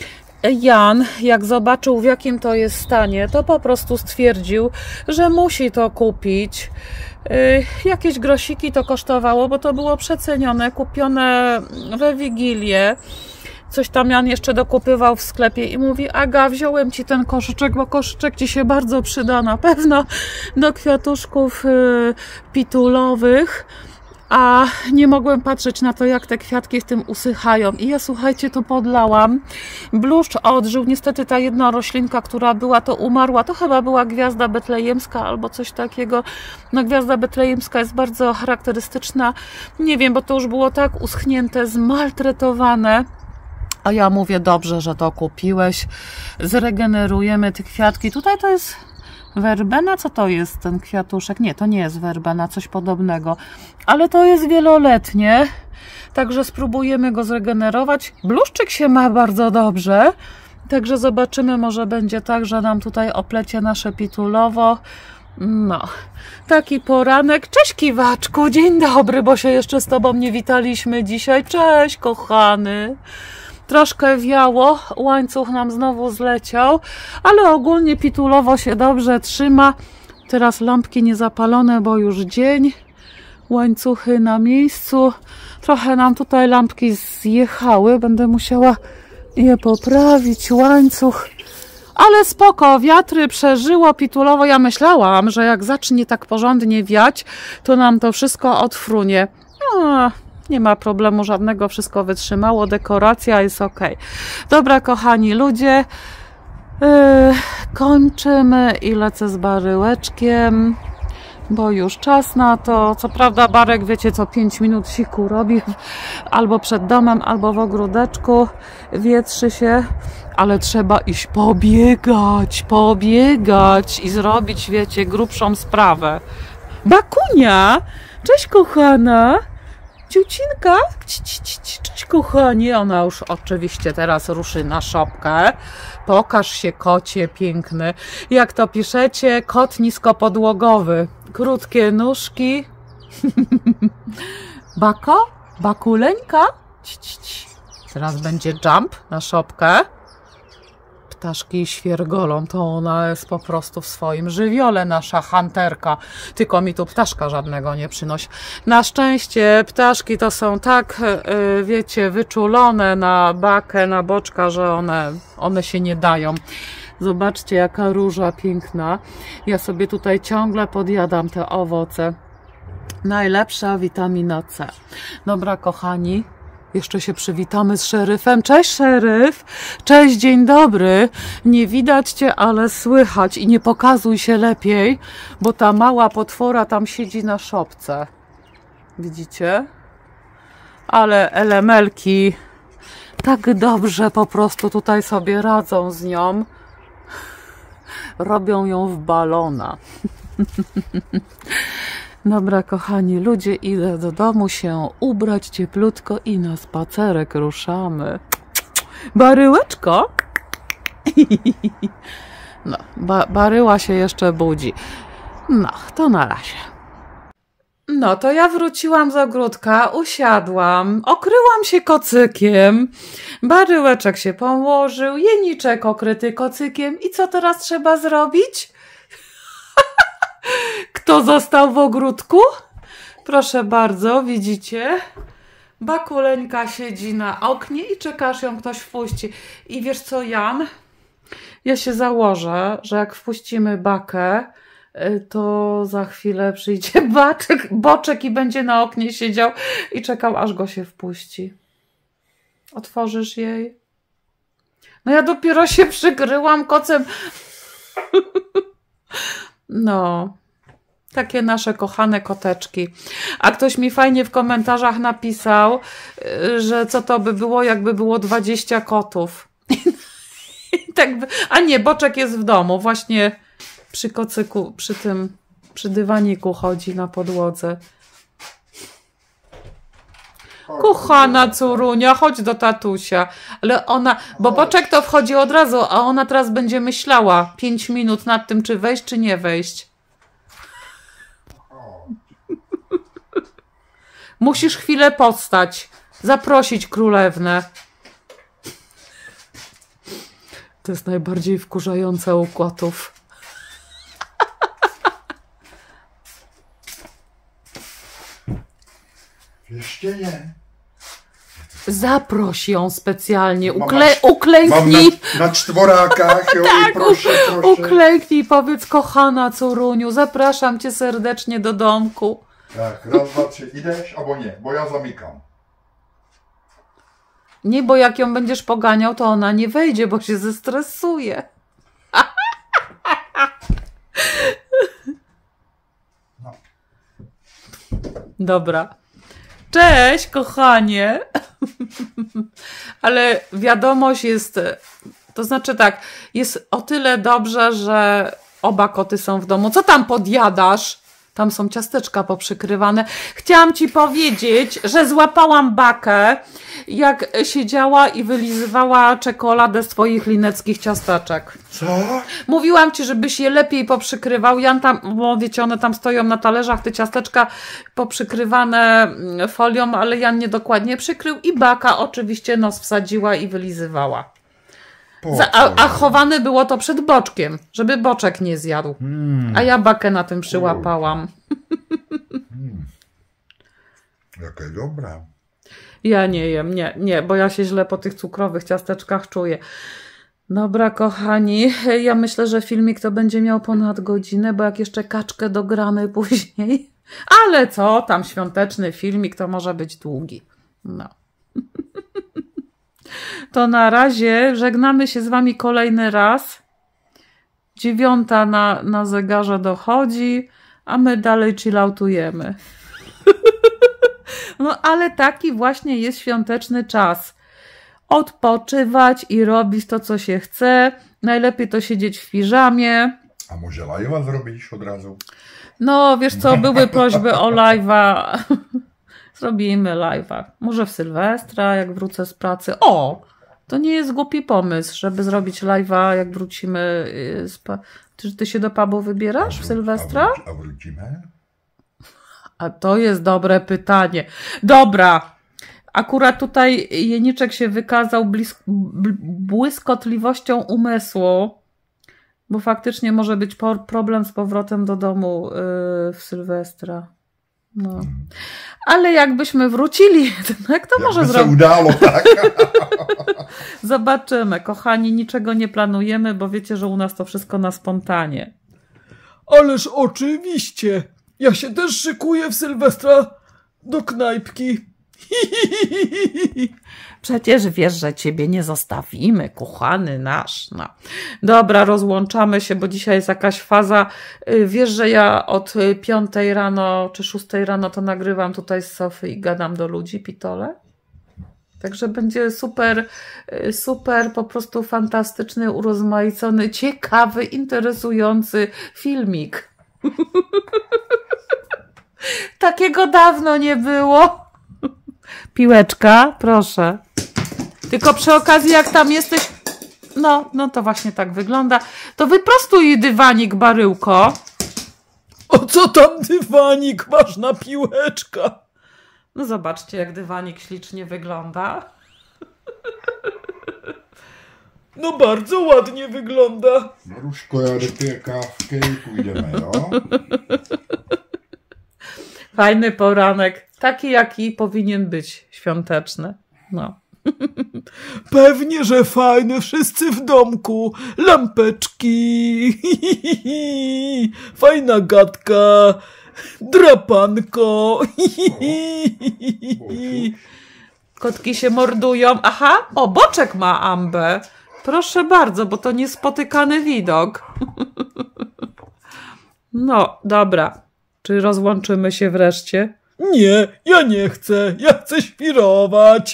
Jan, jak zobaczył, w jakim to jest stanie, to po prostu stwierdził, że musi to kupić. Jakieś grosiki to kosztowało, bo to było przecenione, kupione we Wigilię. Coś tam Jan jeszcze dokupywał w sklepie i mówi: Aga, wziąłem ci ten koszyczek, bo koszyczek ci się bardzo przyda na pewno do kwiatuszków pitulowych. A nie mogłem patrzeć na to, jak te kwiatki w tym usychają. I ja, słuchajcie, to podlałam. Bluszcz odżył. Niestety ta jedna roślinka, która była, to umarła. To chyba była gwiazda betlejemska albo coś takiego. No, gwiazda betlejemska jest bardzo charakterystyczna. Nie wiem, bo to już było tak uschnięte, zmaltretowane. A ja mówię: dobrze, że to kupiłeś. Zregenerujemy te kwiatki. Tutaj to jest werbena? Co to jest ten kwiatuszek? Nie, to nie jest werbena, coś podobnego. Ale to jest wieloletnie. Także spróbujemy go zregenerować. Bluszczyk się ma bardzo dobrze. Także zobaczymy, może będzie tak, że nam tutaj oplecie nasze pitulowo. No, taki poranek. Cześć, kiwaczku, dzień dobry, bo się jeszcze z tobą nie witaliśmy dzisiaj. Cześć, kochany. Troszkę wiało, łańcuch nam znowu zleciał, ale ogólnie pitulowo się dobrze trzyma. Teraz lampki niezapalone, bo już dzień. Łańcuchy na miejscu. Trochę nam tutaj lampki zjechały. Będę musiała je poprawić. Łańcuch. Ale spoko, wiatry przeżyło pitulowo. Ja myślałam, że jak zacznie tak porządnie wiać, to nam to wszystko odfrunie. Nie ma problemu żadnego, wszystko wytrzymało, dekoracja jest ok. Dobra, kochani ludzie, kończymy i lecę z baryłeczkiem, bo już czas na to. Co prawda Barek, wiecie co, 5 minut siku robi, albo przed domem, albo w ogródeczku, wietrzy się, ale trzeba iść pobiegać i zrobić, wiecie, grubszą sprawę. Bakunia, cześć kochana. Ciucinka, cześć kochanie. Ona już oczywiście teraz ruszy na szopkę. Pokaż się, kocie piękny. Jak to piszecie? Kot niskopodłogowy. Krótkie nóżki. Bako? Bakuleńka? Teraz będzie jump na szopkę. Ptaszki świergolą, to ona jest po prostu w swoim żywiole, nasza hunterka. Tylko mi tu ptaszka żadnego nie przynosi. Na szczęście ptaszki to są tak, wiecie, wyczulone na bakę, na boczka, że one się nie dają. Zobaczcie, jaka róża piękna. Ja sobie tutaj ciągle podjadam te owoce. Najlepsza witamina C. Dobra, kochani. Jeszcze się przywitamy z szeryfem. Cześć, szeryf. Cześć, dzień dobry. Nie widać cię, ale słychać i nie pokazuj się lepiej, bo ta mała potwora tam siedzi na szopce. Widzicie? Ale elemelki tak dobrze po prostu tutaj sobie radzą z nią. Robią ją w balona. Dobra, kochani ludzie, idę do domu się ubrać cieplutko i na spacerek ruszamy. Baryłeczko? No, baryła się jeszcze budzi. No, to na razie. No, to ja wróciłam z ogródka, usiadłam, okryłam się kocykiem, baryłeczek się położył, jeniczek okryty kocykiem i co teraz trzeba zrobić? Kto został w ogródku? Proszę bardzo, widzicie? Bakuleńka siedzi na oknie i czeka, aż ją ktoś wpuści. I wiesz co, Jan? Ja się założę, że jak wpuścimy Bakę, to za chwilę przyjdzie Boczek i będzie na oknie siedział i czekał, aż go się wpuści. Otworzysz jej? No ja dopiero się przykryłam kocem. No, takie nasze kochane koteczki. A ktoś mi fajnie w komentarzach napisał, że co to by było, jakby było 20 kotów. Tak, a nie, Boczek jest w domu, właśnie przy kocyku, przy dywaniku chodzi na podłodze. Kochana córunia, chodź do tatusia. Ale ona, bo Boczek to wchodzi od razu, a ona teraz będzie myślała 5 minut nad tym, czy wejść, czy nie wejść. Musisz chwilę postać, zaprosić królewnę. To jest najbardziej wkurzające u kotów. Jeszcze nie. Zaproś ją specjalnie, uklęknij. Mam na czworakach, tak, proszę. Uklęknij, powiedz, kochana córuniu, zapraszam cię serdecznie do domku. Tak, raz, dwa, trzy, idziesz albo nie, bo ja zamykam. Nie, bo jak ją będziesz poganiał, to ona nie wejdzie, bo się zestresuje. No. Dobra. Cześć, kochanie. Ale wiadomość jest, to znaczy tak, jest o tyle dobrze, że oba koty są w domu. Co tam podjadasz? Tam są ciasteczka poprzykrywane. Chciałam ci powiedzieć, że złapałam Bakę, jak siedziała i wylizywała czekoladę z twoich lineckich ciasteczek. Co? Mówiłam ci, żebyś je lepiej poprzykrywał. Jan tam, bo wiecie, one tam stoją na talerzach, te ciasteczka poprzykrywane folią, ale Jan niedokładnie przykrył i Baka oczywiście nos wsadziła i wylizywała. A chowane było to przed Boczkiem, żeby Boczek nie zjadł. A ja Bakę na tym przyłapałam. Jakie dobre. Ja nie jem, nie, bo ja się źle po tych cukrowych ciasteczkach czuję. Dobra, kochani, ja myślę, że filmik to będzie miał ponad godzinę, bo jak jeszcze kaczkę dogramy później. Ale co, tam świąteczny filmik to może być długi. No. To na razie żegnamy się z wami kolejny raz. 9 na zegarze dochodzi, a my dalej chilloutujemy. No ale taki właśnie jest świąteczny czas. Odpoczywać i robić to, co się chce. Najlepiej to siedzieć w piżamie. A może live'a zrobisz od razu? No wiesz co, były prośby o live'a. Zrobimy live'a. Może w Sylwestra, jak wrócę z pracy. O! To nie jest głupi pomysł, żeby zrobić live'a, jak wrócimy z Czy ty się do pubu wybierasz w Sylwestra? A wrócimy? A to jest dobre pytanie. Dobra. Akurat tutaj Jeniczek się wykazał błyskotliwością umysłu, bo faktycznie może być problem z powrotem do domu w Sylwestra. No. Ale jakbyśmy wrócili jednak, to może zrobić. Udało, tak? Zobaczymy. Kochani, niczego nie planujemy, bo wiecie, że u nas to wszystko na spontanie. Ależ oczywiście. Ja się też szykuję w Sylwestra do knajpki. Przecież wiesz, że ciebie nie zostawimy, kochany nasz. No. Dobra, rozłączamy się, bo dzisiaj jest jakaś faza. Wiesz, że ja od 5 rano czy 6 rano to nagrywam tutaj z sofy i gadam do ludzi, pitole. Także będzie super, super, po prostu fantastyczny, urozmaicony, ciekawy, interesujący filmik. Takiego dawno nie było. Piłeczka, proszę. Tylko przy okazji, jak tam jesteś... No to właśnie tak wygląda. To wyprostuj dywanik, baryłko. O co tam dywanik masz na piłeczka? No zobaczcie, jak dywanik ślicznie wygląda. No bardzo ładnie wygląda. Maruszko, ja dopiję kawkę i pójdziemy, no. Fajny poranek. Taki, jaki powinien być świąteczny. No. Pewnie, że fajne. Wszyscy w domku. Lampeczki. Fajna gadka. Drapanko. Kotki się mordują. Aha, o, Boczek ma ambę. Proszę bardzo, bo to niespotykany widok. No, dobra. Czy rozłączymy się wreszcie? Nie, ja nie chcę. Ja chcę świrować.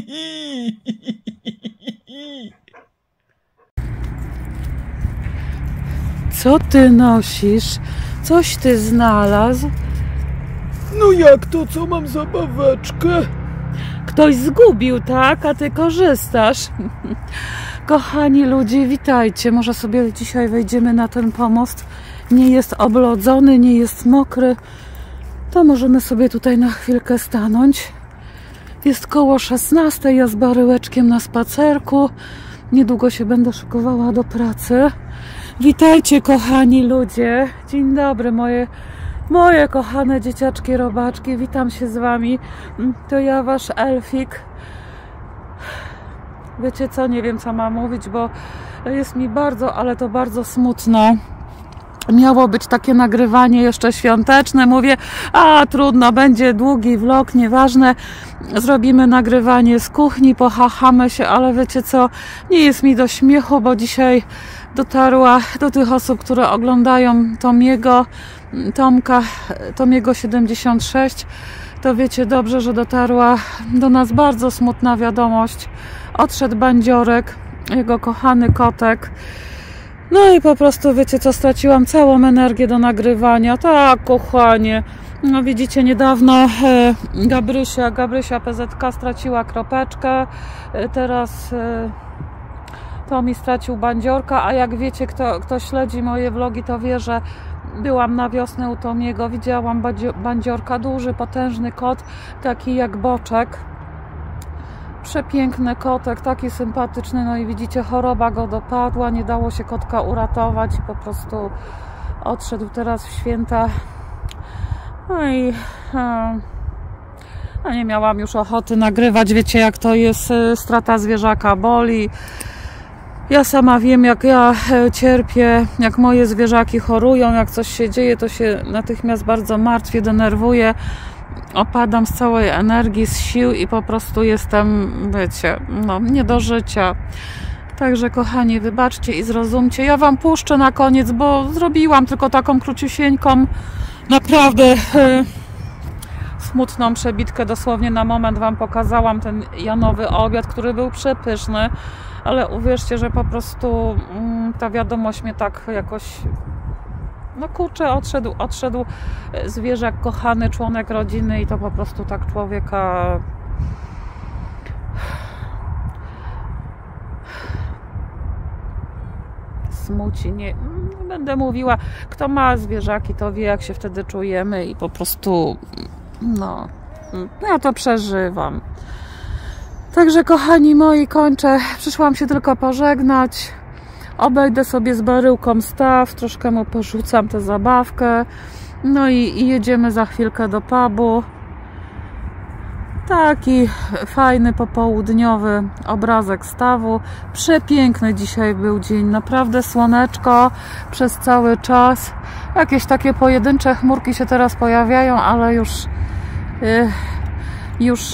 Co ty nosisz? Coś ty znalazł? No jak to, co mam zabaweczkę? ktoś zgubił, tak? A ty korzystasz. Kochani ludzie, witajcie. Może sobie dzisiaj wejdziemy na ten pomost. Nie jest oblodzony, nie jest mokry. To możemy sobie tutaj na chwilkę stanąć. Jest koło 16. Ja z Baryłeczkiem na spacerku. Niedługo się będę szykowała do pracy. Witajcie kochani ludzie. Dzień dobry moje kochane dzieciaczki, robaczki. Witam się z wami. To ja, wasz Elfik. Wiecie co? Nie wiem co mam mówić, bo jest mi bardzo, ale to bardzo smutno. Miało być takie nagrywanie jeszcze świąteczne. Mówię, a trudno, będzie długi vlog, nieważne. Zrobimy nagrywanie z kuchni, pochachamy się, ale wiecie co? Nie jest mi do śmiechu, bo dzisiaj dotarła do tych osób, które oglądają Tomiego 76. To wiecie dobrze, że dotarła do nas bardzo smutna wiadomość. Odszedł Bandziorek, jego kochany kotek. No i po prostu, wiecie co, straciłam całą energię do nagrywania. Tak, kochanie. No widzicie, niedawno Gabrysia PZK straciła kropeczkę. Teraz Tomi stracił Bandziorka, a jak wiecie, kto śledzi moje vlogi, to wie, że byłam na wiosnę u Tomiego. Widziałam Bandziorka, duży, potężny kot, taki jak boczek. Przepiękny kotek, taki sympatyczny, no i widzicie, choroba go dopadła, nie dało się kotka uratować i po prostu odszedł teraz w święta. No i nie miałam już ochoty nagrywać, wiecie jak to jest, strata zwierzaka boli. Ja sama wiem, jak ja cierpię, jak moje zwierzaki chorują, jak coś się dzieje, to się natychmiast bardzo martwię, denerwuję. Opadam z całej energii, z sił i po prostu jestem, wiecie, no nie do życia. Także kochani, wybaczcie i zrozumcie. Ja wam puszczę na koniec, bo zrobiłam tylko taką króciusieńką, naprawdę smutną przebitkę. Dosłownie na moment wam pokazałam ten janowy obiad, który był przepyszny, ale uwierzcie, że po prostu ta wiadomość mnie tak jakoś... No kurczę, odszedł zwierzak, kochany członek rodziny i to po prostu tak człowieka smuci. Nie będę mówiła, kto ma zwierzaki, to wie jak się wtedy czujemy i po prostu no, ja to przeżywam. Także kochani moi, kończę. Przyszłam się tylko pożegnać. Obejdę sobie z Baryłką staw, troszkę mu porzucam tę zabawkę. No i jedziemy za chwilkę do pubu. Taki fajny popołudniowy obrazek stawu. Przepiękny dzisiaj był dzień, naprawdę słoneczko przez cały czas. Jakieś takie pojedyncze chmurki się teraz pojawiają, ale już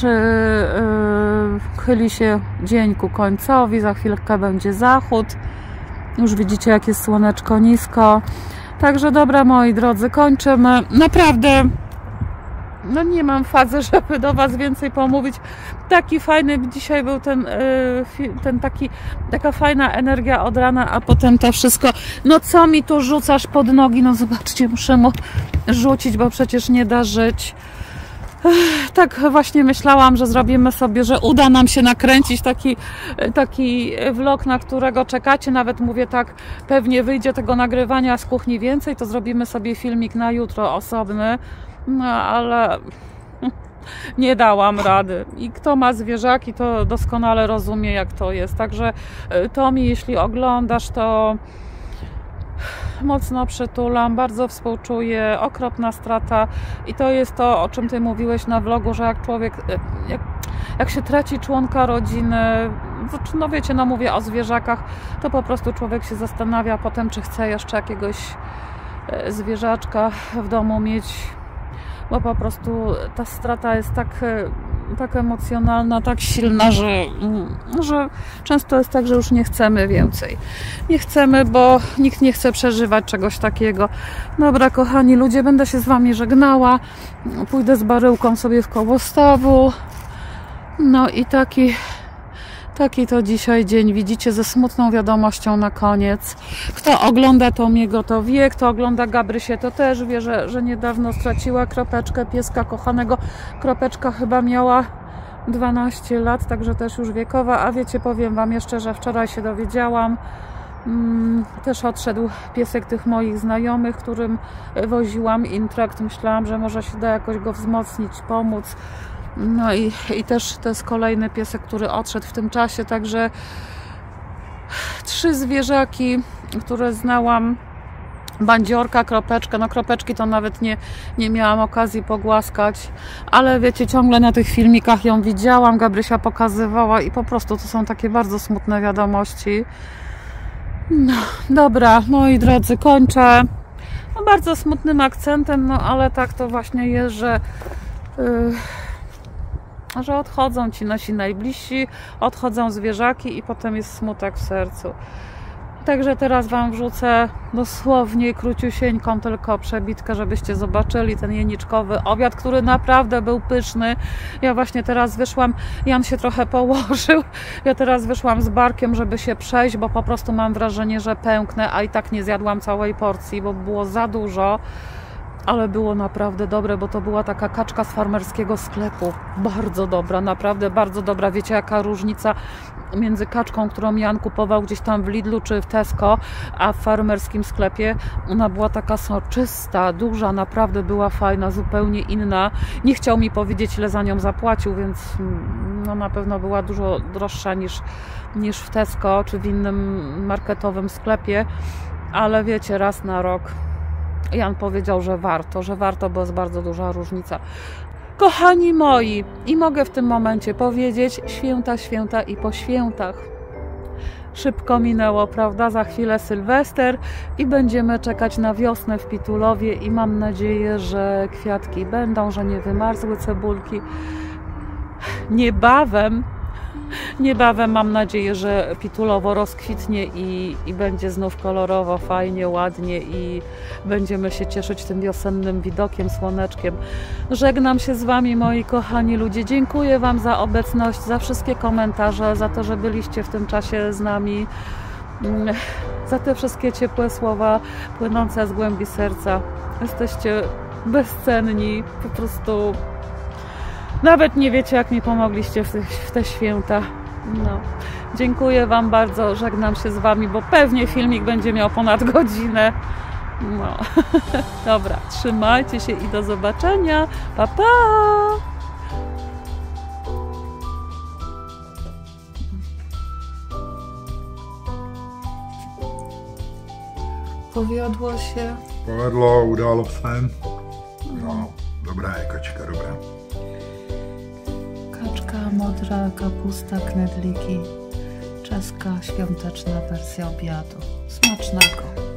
chyli się dzień ku końcowi, za chwilkę będzie zachód. Już widzicie, jak jest słoneczko nisko. Także dobra, moi drodzy, kończymy. Naprawdę, no nie mam fazy, żeby do was więcej pomówić. Taki fajny dzisiaj był taka fajna energia od rana, a potem to wszystko. No co mi tu rzucasz pod nogi? No zobaczcie, muszę mu rzucić, bo przecież nie da żyć. Tak właśnie myślałam, że zrobimy sobie, że uda nam się nakręcić taki vlog, na którego czekacie. Nawet mówię tak, pewnie wyjdzie tego nagrywania z kuchni więcej, to zrobimy sobie filmik na jutro osobny. No ale nie dałam rady. I kto ma zwierzaki, to doskonale rozumie, jak to jest. Także Tomi, jeśli oglądasz, to mocno przytulam, bardzo współczuję, okropna strata i to jest to, o czym ty mówiłeś na vlogu, że jak człowiek, jak się traci członka rodziny, no wiecie, no mówię o zwierzakach, to po prostu człowiek się zastanawia potem, czy chce jeszcze jakiegoś zwierzaczka w domu mieć, bo po prostu ta strata jest tak emocjonalna, tak silna, że często jest tak, że już nie chcemy więcej. Nie chcemy, bo nikt nie chce przeżywać czegoś takiego. Dobra, kochani ludzie, będę się z wami żegnała. Pójdę z Baryłką sobie w koło stawu. No i taki to dzisiaj dzień, widzicie, ze smutną wiadomością na koniec. Kto ogląda Tomiego, to wie, kto ogląda Gabrysię, to też wie, że niedawno straciła kropeczkę, pieska kochanego. Kropeczka chyba miała 12 lat, także też już wiekowa. A wiecie, powiem wam jeszcze, że wczoraj się dowiedziałam, też odszedł piesek tych moich znajomych, którym woziłam intrakt. Myślałam, że może się da jakoś go wzmocnić, pomóc. No i też to jest kolejny piesek, który odszedł w tym czasie, także 3 zwierzaki, które znałam. Bandziorka, Kropeczkę, no Kropeczki to nawet nie miałam okazji pogłaskać, ale wiecie, ciągle na tych filmikach ją widziałam, Gabrysia pokazywała i po prostu to są takie bardzo smutne wiadomości. No, dobra, moi drodzy, kończę. No, bardzo smutnym akcentem, no ale tak to właśnie jest, że odchodzą ci nasi najbliżsi, odchodzą zwierzaki i potem jest smutek w sercu. Także teraz wam wrzucę dosłownie króciusieńką tylko przebitkę, żebyście zobaczyli ten jeniczkowy obiad, który naprawdę był pyszny. Ja właśnie teraz wyszłam, Jan się trochę położył, ja teraz wyszłam z Barkiem, żeby się przejść, bo po prostu mam wrażenie, że pęknę, a i tak nie zjadłam całej porcji, bo było za dużo. Ale było naprawdę dobre, bo to była taka kaczka z farmerskiego sklepu. Bardzo dobra, naprawdę bardzo dobra. Wiecie, jaka różnica między kaczką, którą Jan kupował gdzieś tam w Lidlu czy w Tesco, a w farmerskim sklepie? Ona była taka soczysta, duża, naprawdę była fajna, zupełnie inna. Nie chciał mi powiedzieć, ile za nią zapłacił, więc no, na pewno była dużo droższa niż w Tesco czy w innym marketowym sklepie. Ale wiecie, raz na rok Jan powiedział, że warto, bo jest bardzo duża różnica. Kochani moi, i mogę w tym momencie powiedzieć, święta i po świętach. Szybko minęło, prawda? Za chwilę Sylwester i będziemy czekać na wiosnę w Pitulowie i mam nadzieję, że kwiatki będą, że nie wymarzły cebulki. Niebawem mam nadzieję, że Pitulowo rozkwitnie i będzie znów kolorowo, fajnie, ładnie i będziemy się cieszyć tym wiosennym widokiem, słoneczkiem. Żegnam się z wami, moi kochani ludzie. Dziękuję wam za obecność, za wszystkie komentarze, za to, że byliście w tym czasie z nami, za te wszystkie ciepłe słowa płynące z głębi serca. Jesteście bezcenni, po prostu nawet nie wiecie, jak mi pomogliście w te święta. No. Dziękuję wam bardzo, żegnam się z wami, bo pewnie filmik będzie miał ponad godzinę. No. Dobra, trzymajcie się i do zobaczenia. Pa, pa! Powiodło się? Povedlo, udało się. No, dobra je kočka, dobra. Kaczka, modra, kapusta, knedliki. Czeska, świąteczna wersja obiadu. Smacznego!